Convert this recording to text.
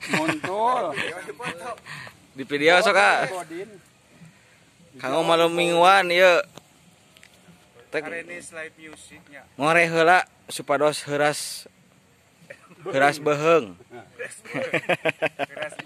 Muncul. Di video sok ah. Kanggo malam mingguan ieu. Arenis live musicnya. Ngoreh heula supados heuras beheung. Keras